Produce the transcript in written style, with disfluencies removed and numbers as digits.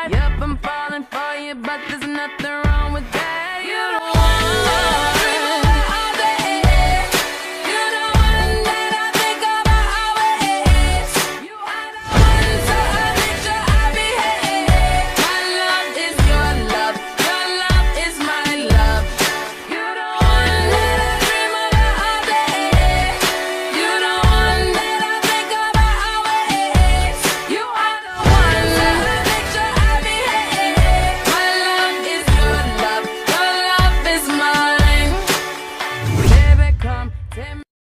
Yup, I'm falling for you, but there's nothing